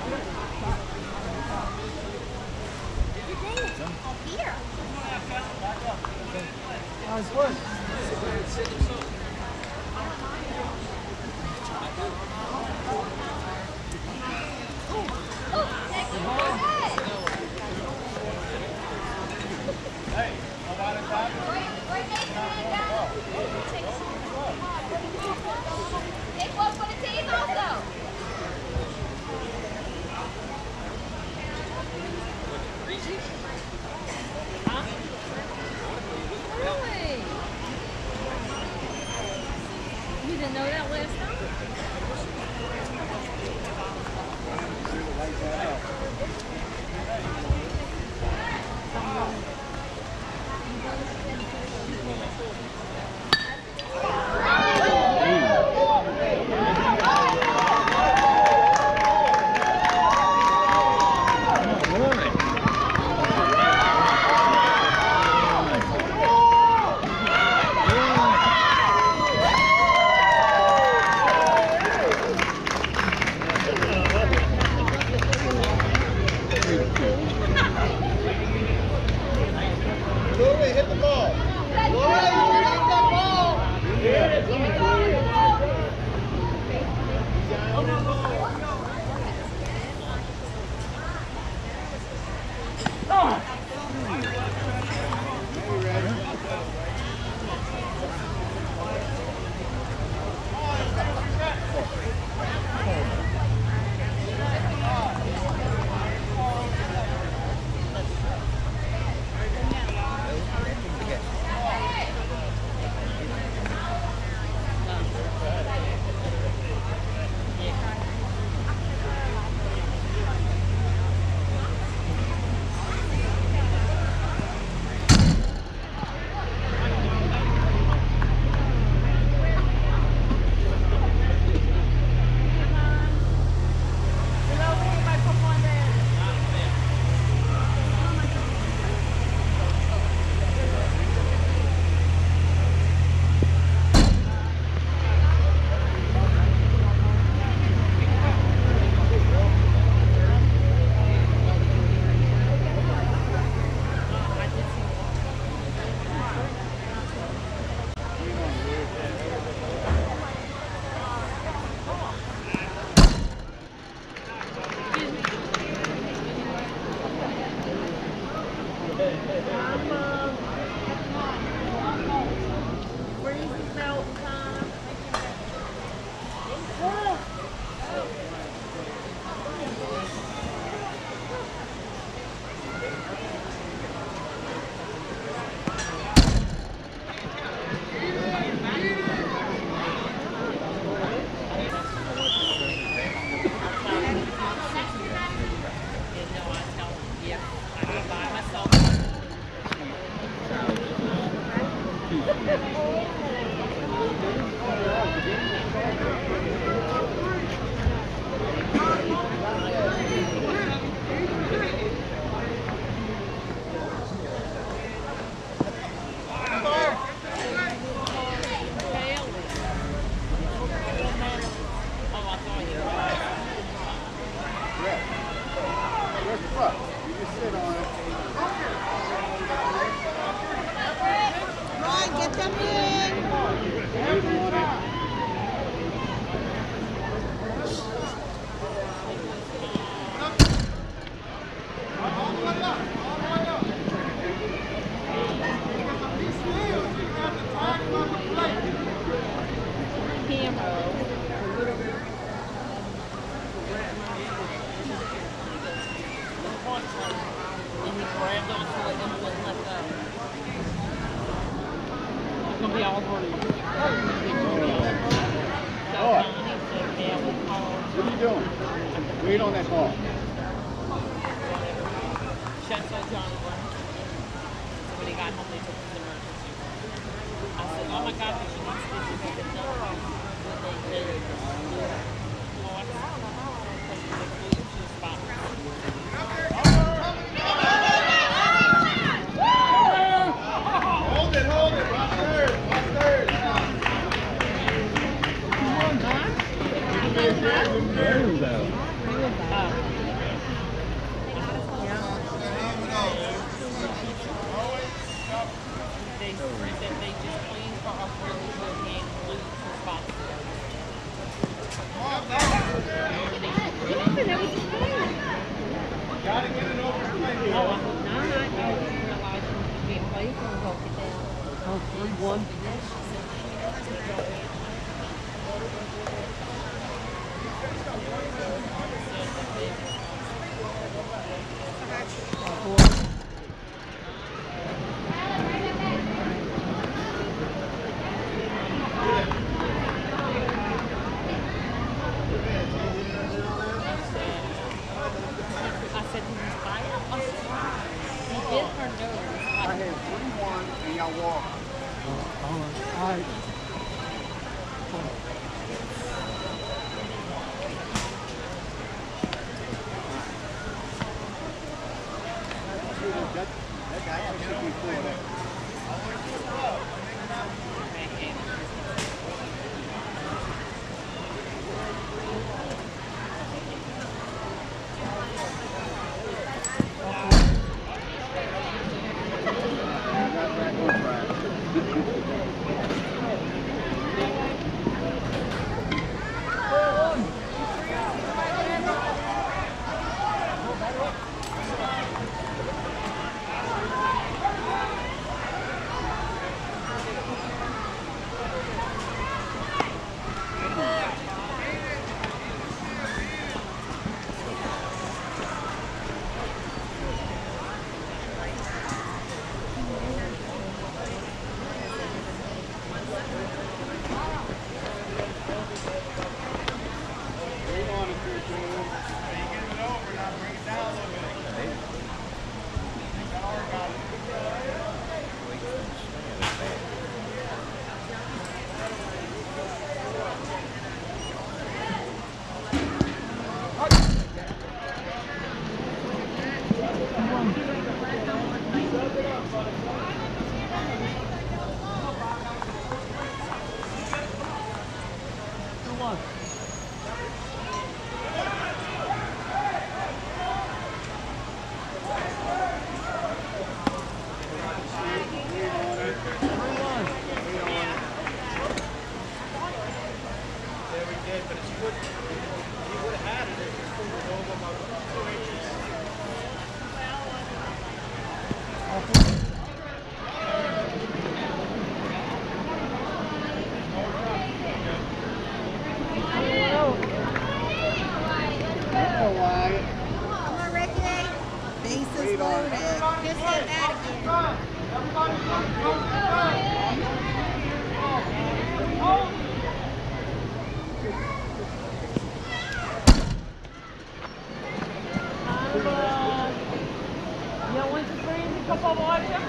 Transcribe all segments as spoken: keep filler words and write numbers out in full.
Nice work. Take one for the team also. Huh? Really? You didn't know that last time? Hit the ball. What are you doing? Wait on that ball. Chef told Johnny one. So when he got home, they took him to the emergency room. I said, oh my God, but she needs stitches. He said, no. What they did is the fluid. Oh, I don't know how. Because the fluid was just spot. Hold it, hold it. Watch third. Watch third. Huh? Good, good, good, good. Oh. that. Just said that again. You don't want your friends to come over watch you?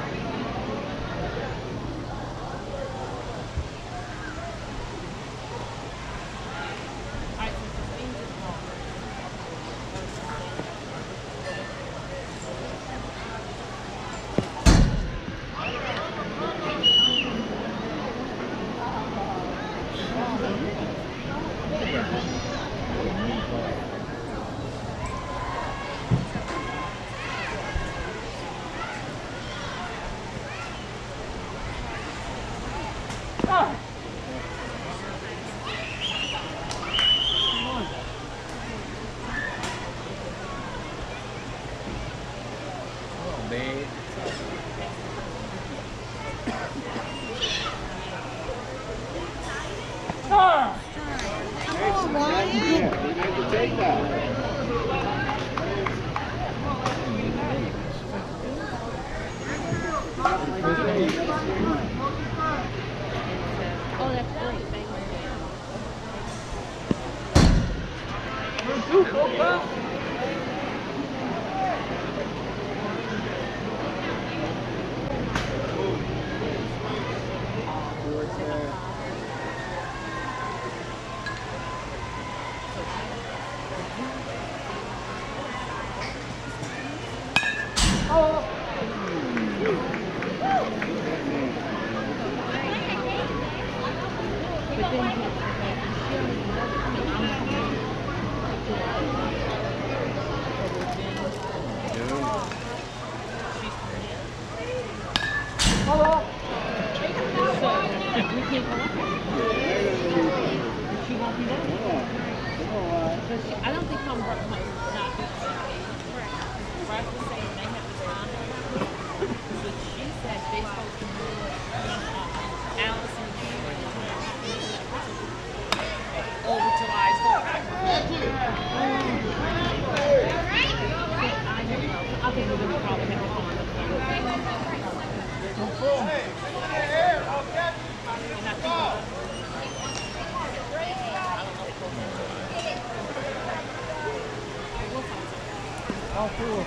Take that. Oh, that's great. Thank I don't think Tom Brooks might not be the same age. Right, was saying they have to sign her. But she said they supposed to move uh, Allison over July fourth. I don't know. I think we're going to probably have to go on the phone. And I think All four.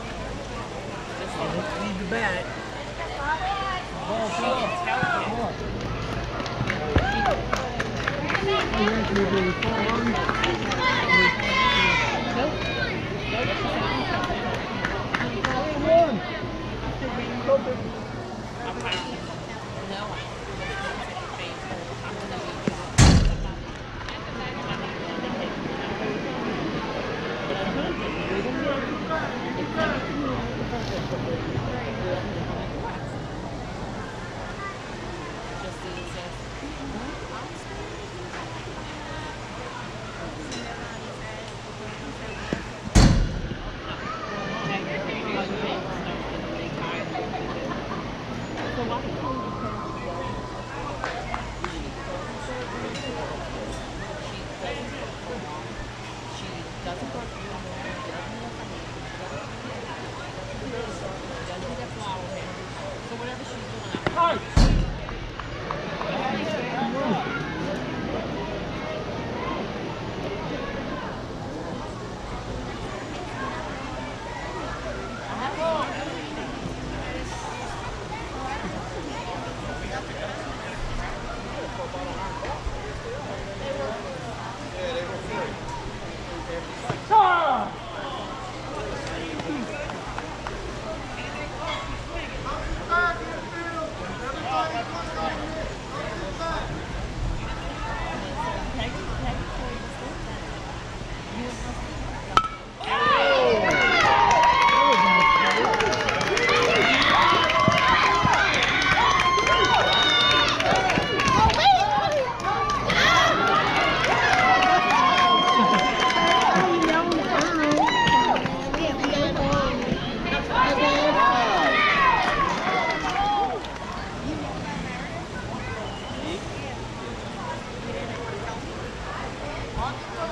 Let's leave the bat. Ball four.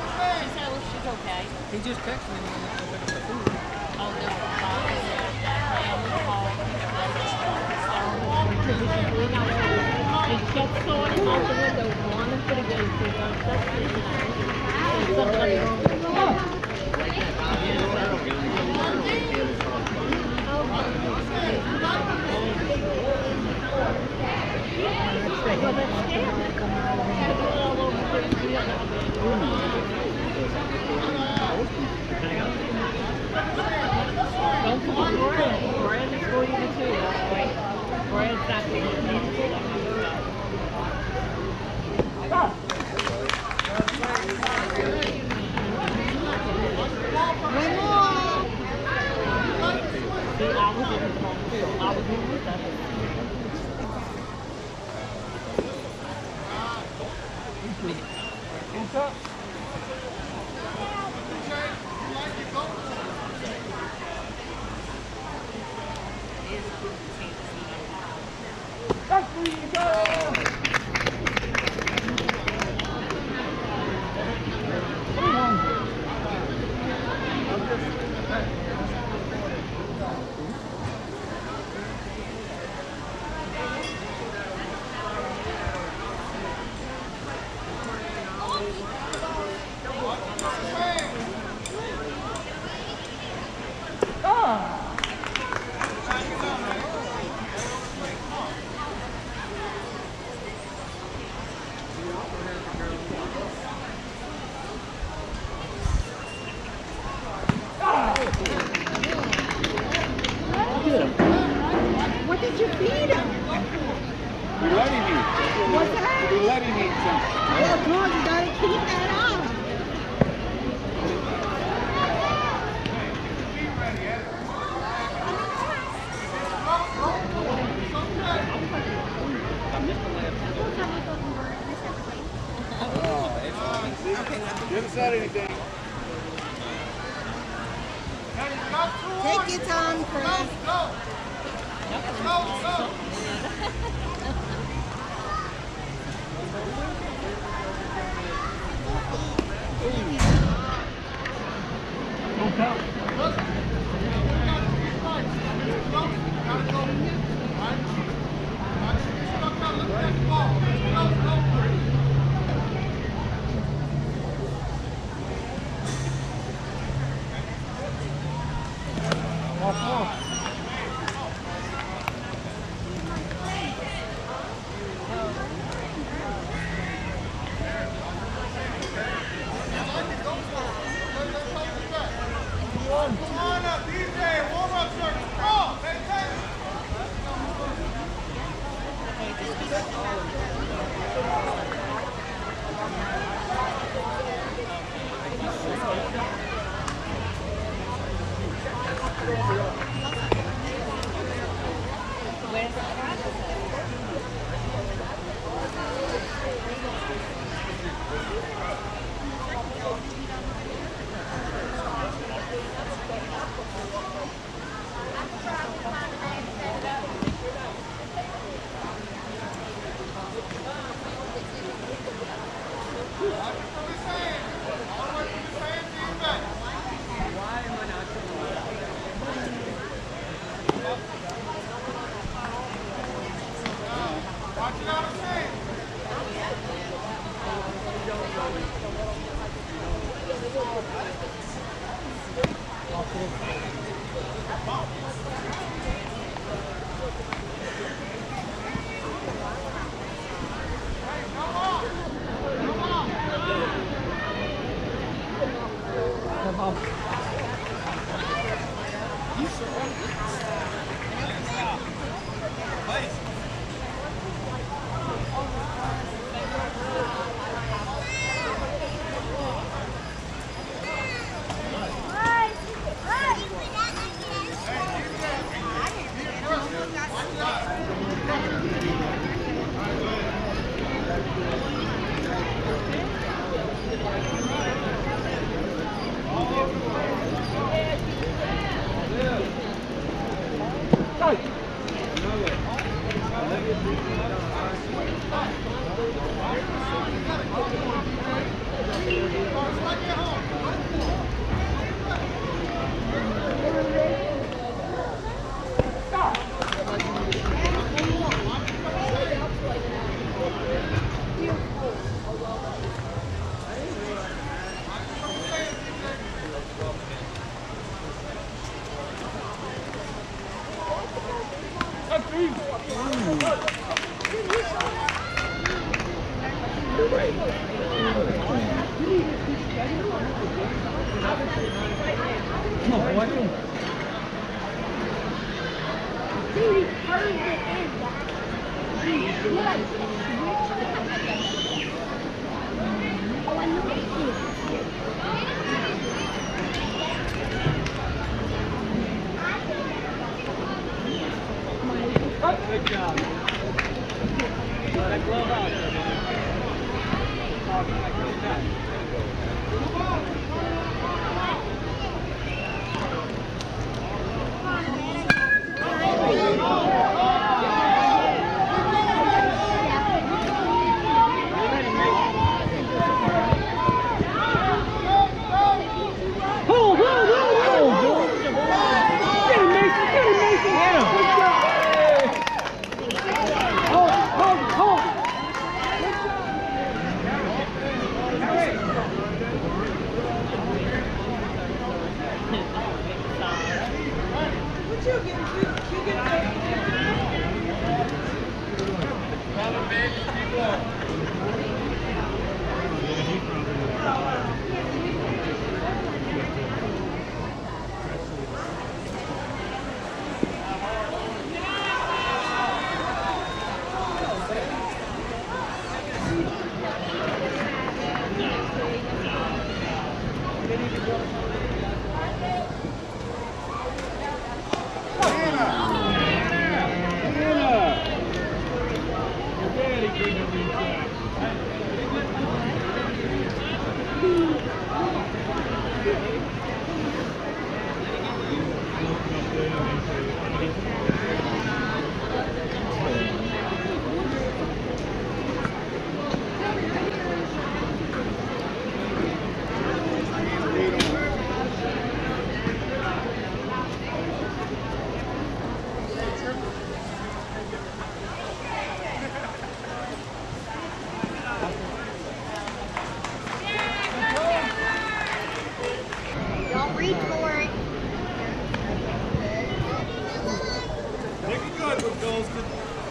He just texted me when I went to the food. Oh, no. And just saw it out the window, wanted to get it, so that's it. And somebody well, that's scary. Gotta go all over the place. Don't come on, Brad. Brad is for you too, right? Brad's not going to Stop! One more! See, I was in the wrong field. I was in the stuff. Hands up. That's where you go! What did you feed him? We're letting you. What's that? We're letting you some. Oh, God, you gotta keep that up. You haven't said anything. Take your time, Chris. Don't count. Off, off. Come on up, D J, warm up circle. Come on, pay attention. Watch it out of shape. Come on, boy. Good job. That glove out. Hold, hold, hold, hold. Get him, Mason. Get him, Mason. Get him. Hold, hold, hold. What you get? You, you get Don't reach for it. Make it good with Golston.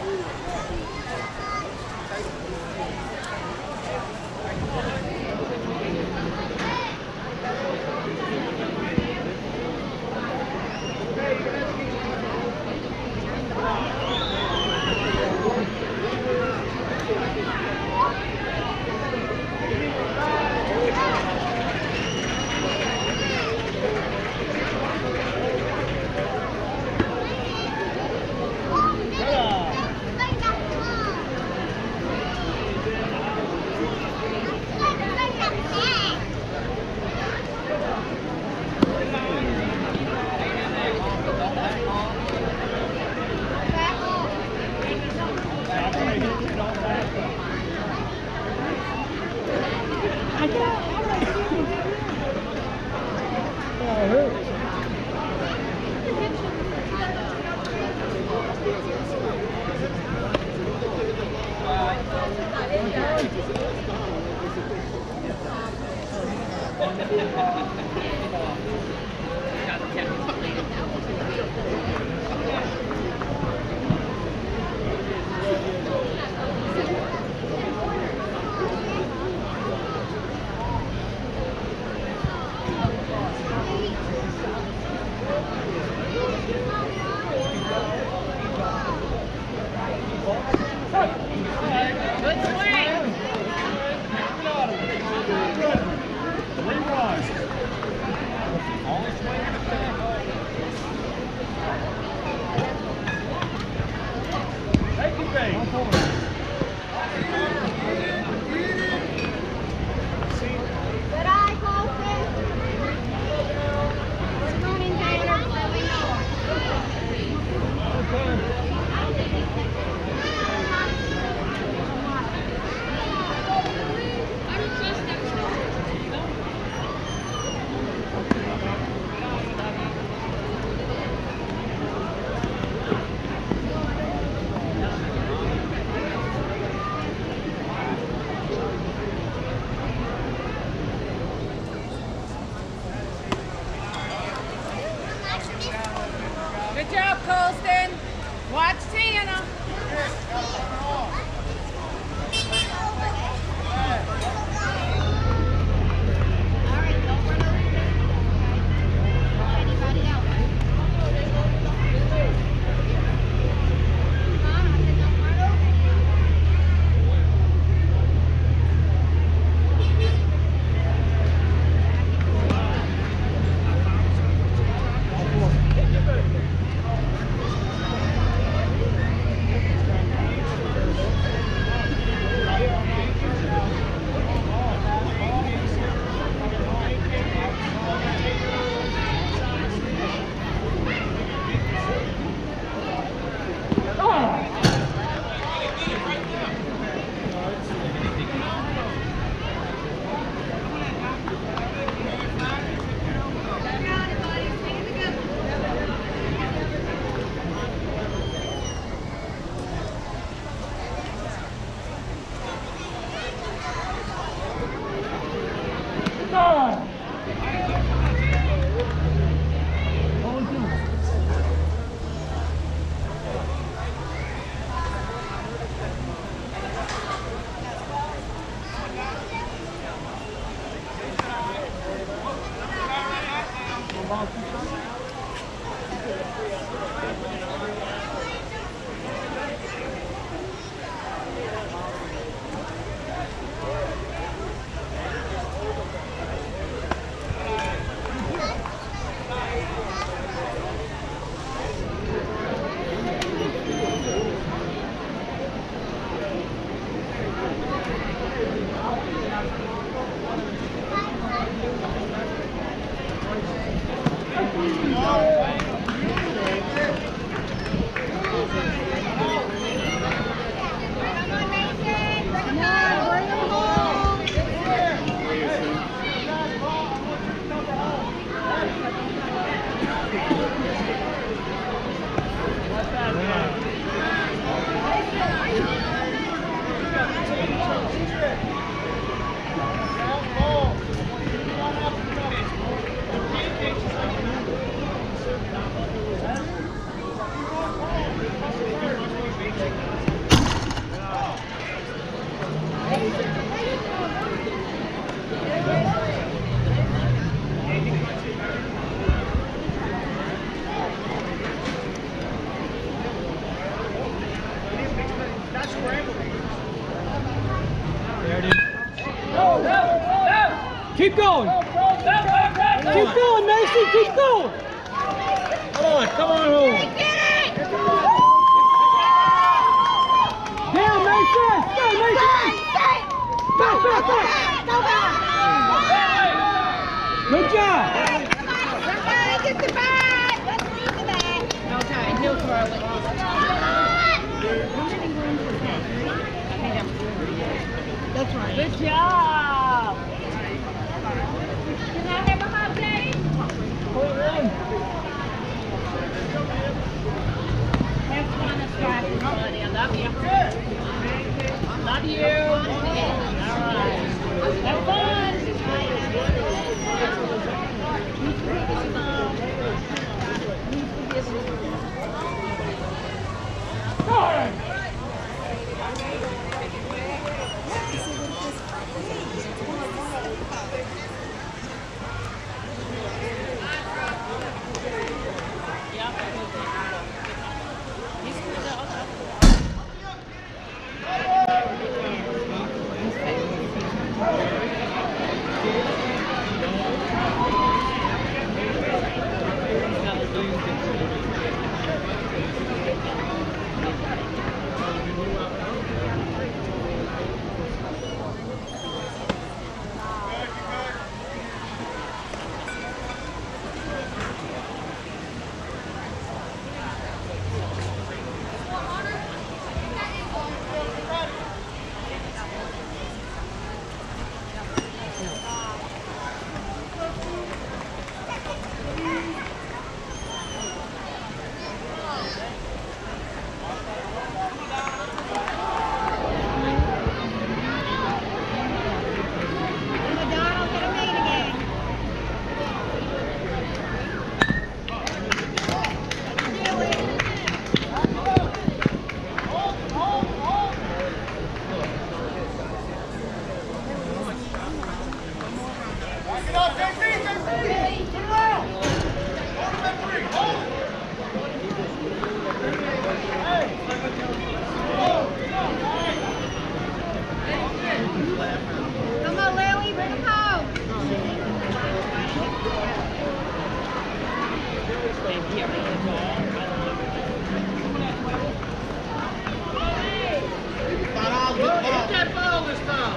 Good eye, Colton. Good morning, Tanner. Good job, Colston. Watch Tiana. Keep going. Keep going, Mason. Keep going. Come on, come on home. Down, Mason. Go, Mason. Back, back, back. Good job. Somebody get the bag. Let's leave the bag. Okay, he'll throw it. That's right. Good job. Can I have a hot day? Have fun and striking, buddy. I love you. Love you. All right. Have fun. and get rid of the ball. Get that ball this time.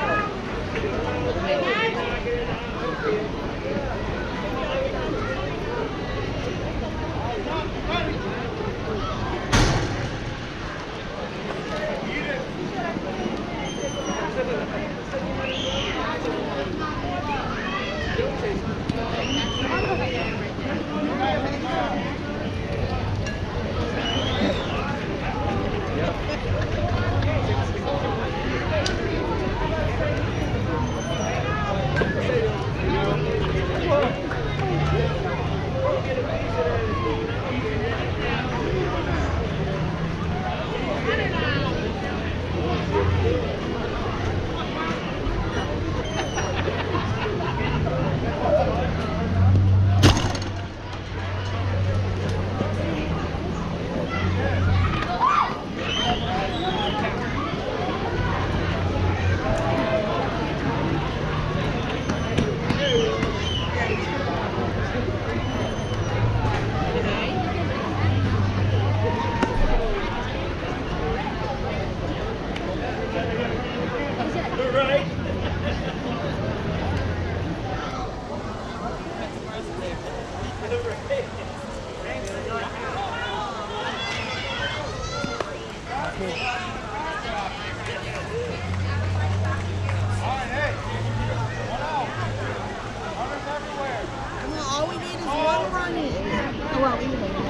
Come on, all we need is one run in. Oh, well, either way.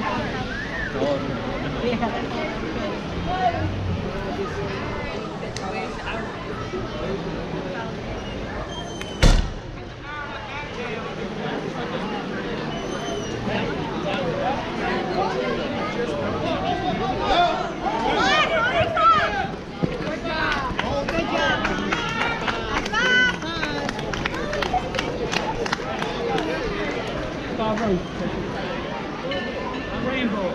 Rainbow.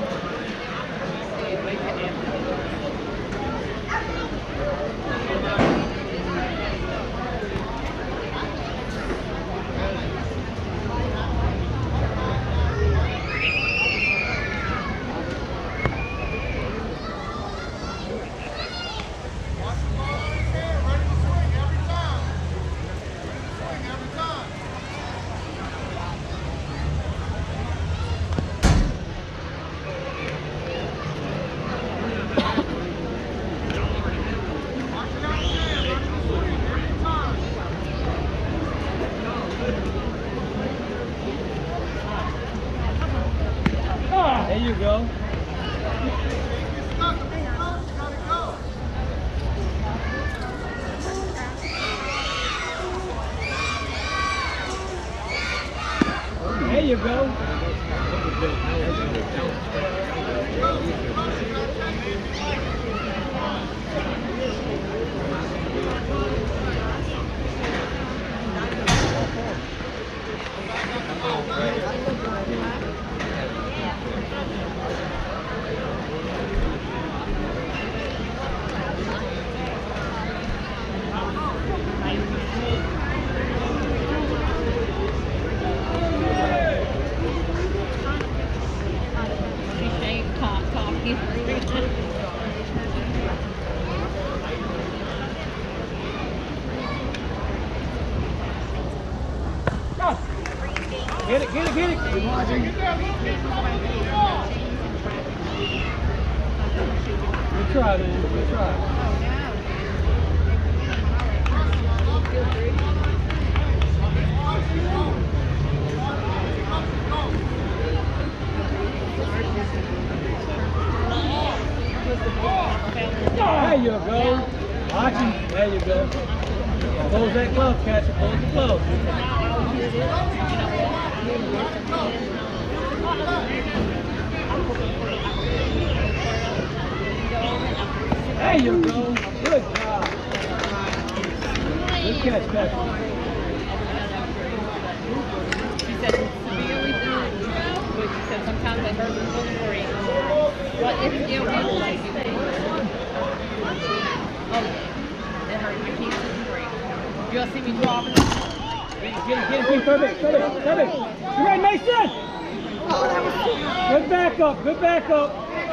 Ah, there you go. There you go. Get it, get it, get it. Good try, man. Good try. There you go. Watch him. There you go. Close that glove, catcher. Close the glove. There you go. Good job. Good catch, catcher. She said it's severely good, but she said sometimes they hurt them from the break. But it's it will like you. Oh, that hurt my kids from the break. You'll see me dropping. Get it, get it, get it, perfect, perfect, perfect. You ready, Mason? Good backup, good backup.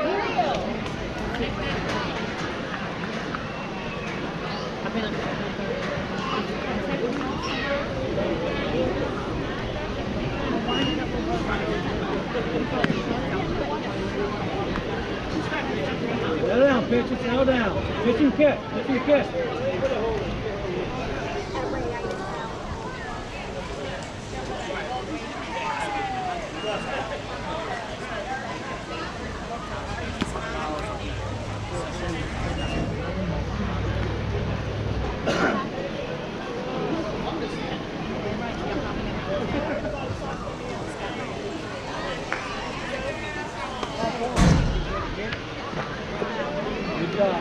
Settle down, pitcher, settle down. Pitch and kick, pitch and kick. Good job.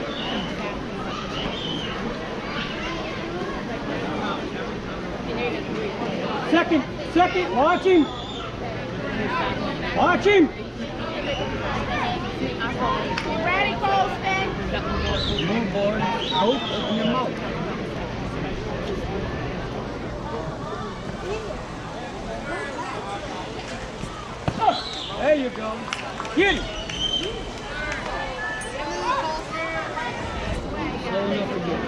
Second, second, watch him. Watch him. Ready, Colston? Move, boy. Open your mouth. There you go. Get him. Slow enough again.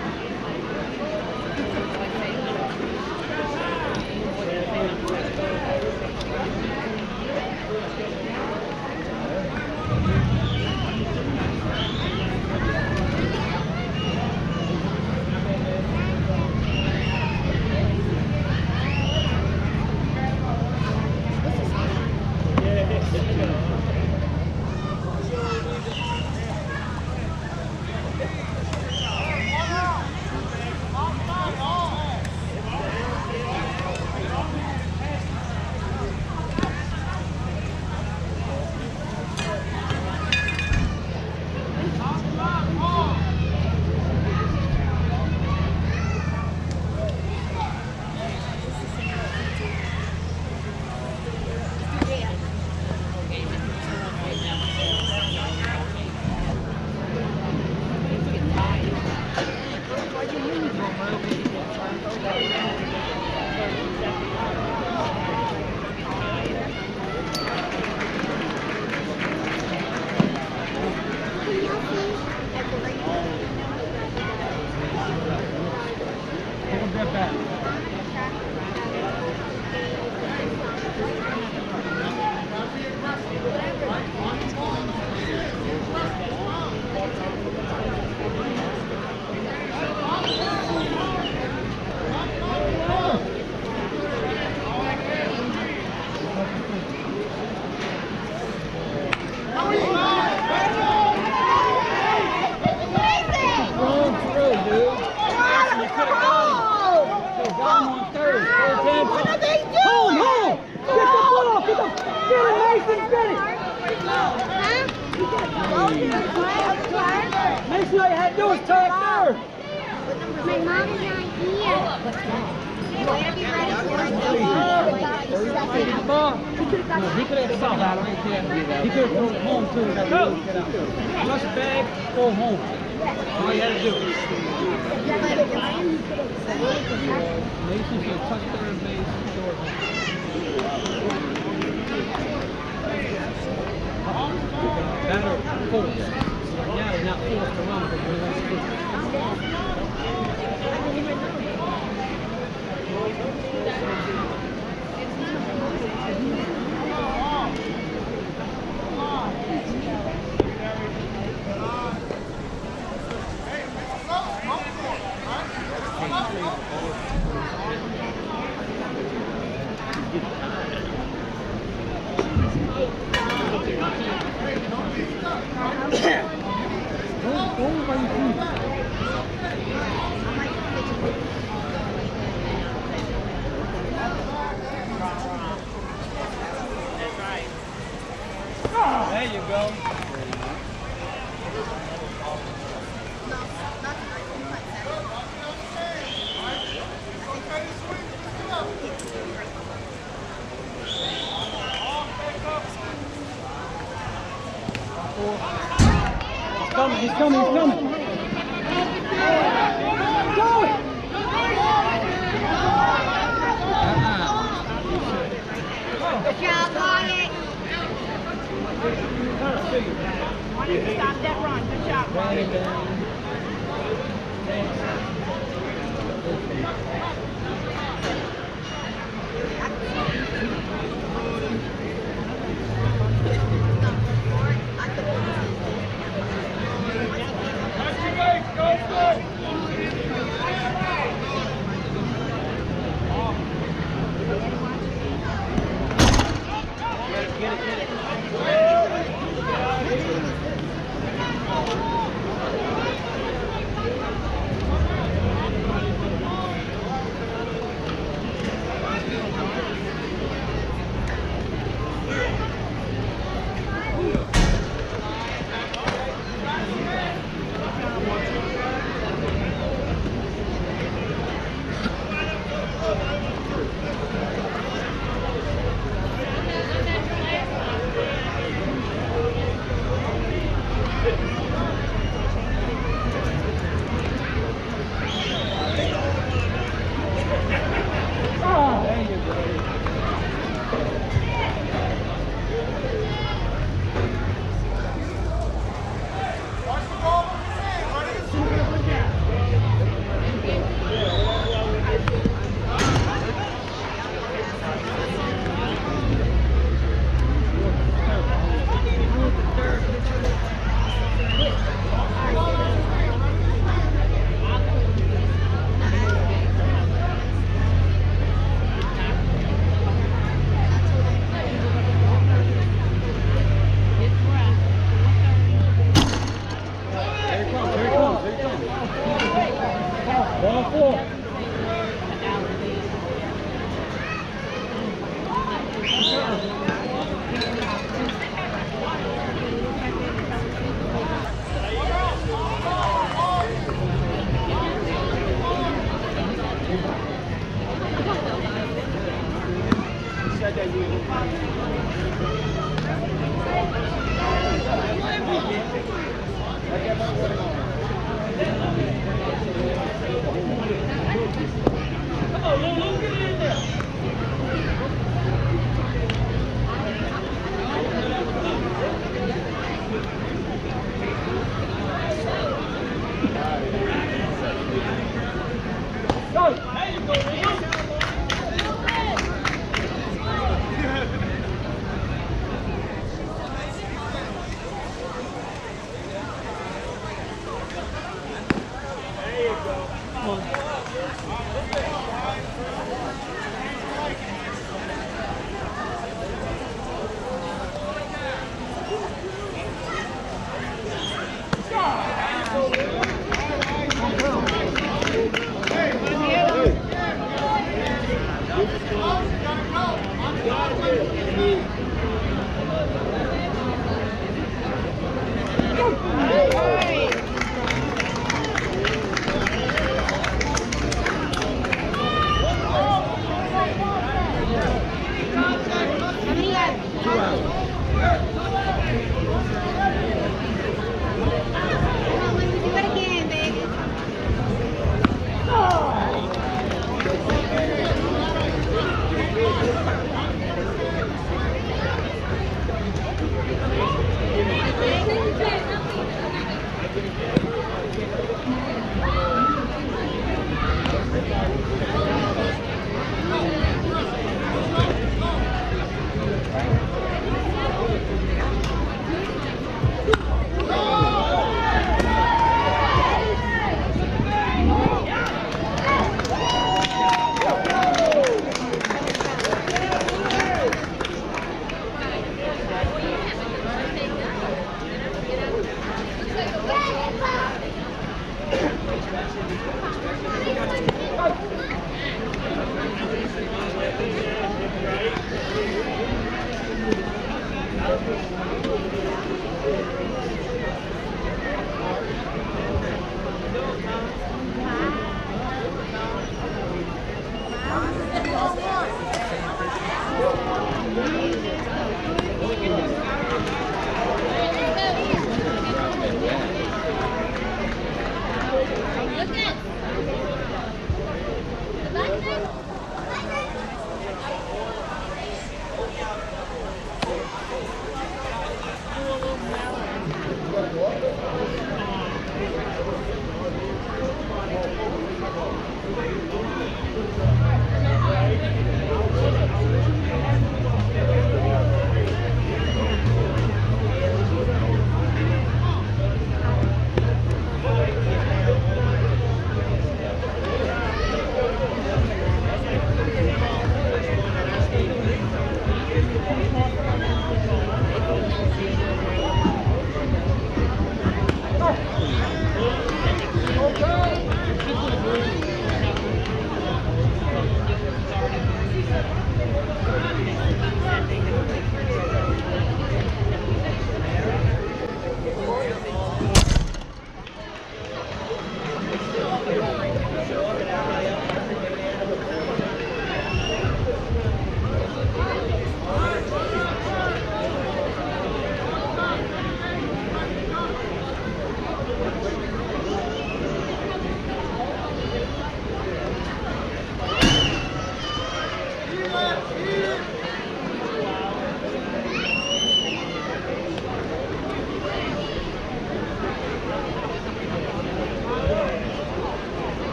Make sure you had to do is turn third. My mom is not here. Whenever you're ready for it, No, he could have stopped out. He could have thrown it home too. Go. Touch bag, go home. All you had to do. Mason should touch third base, throw it home. Better force. Yeah, they're not forced to run, but they're not There you go. He's coming, he's coming, he's coming. Go! Good job, Wyatt. Stop that run. Good job, Ron.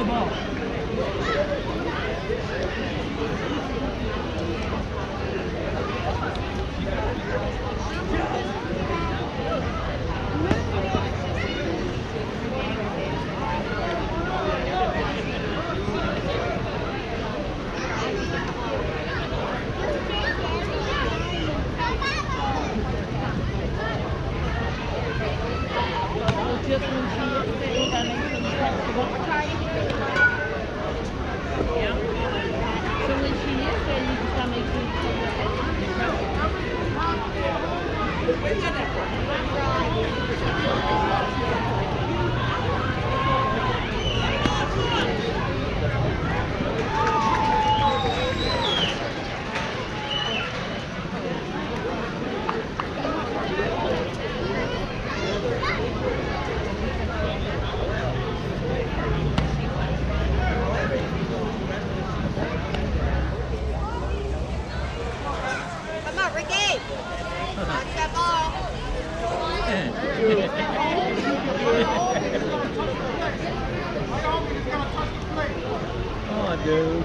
the ball. Just when she yesterday, I think she was trying to go yeah. So when she is there, you just gotta make sure you take Where you got that Come on, Ricky. Watch that ball. Oh, dude.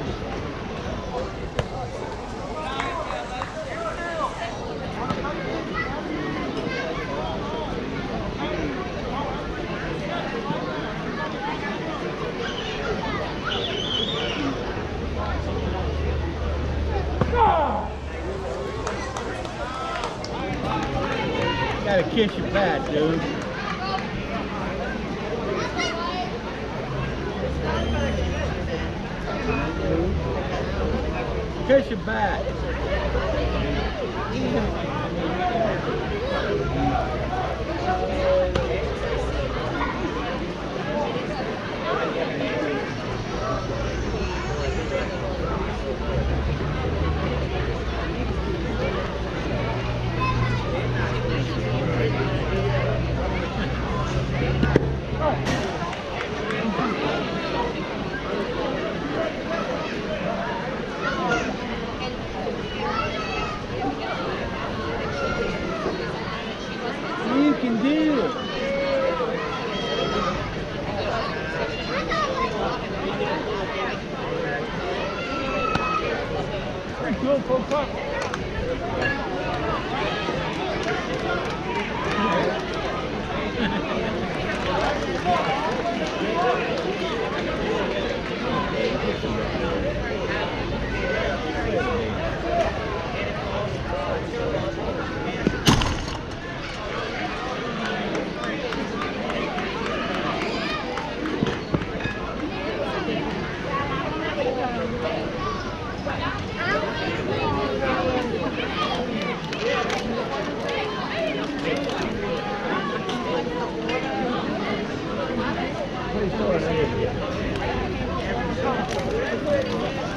Gotta kiss your bat, dude. Kiss your bat. You can do it. Pretty cool, full cup. Pretty sure.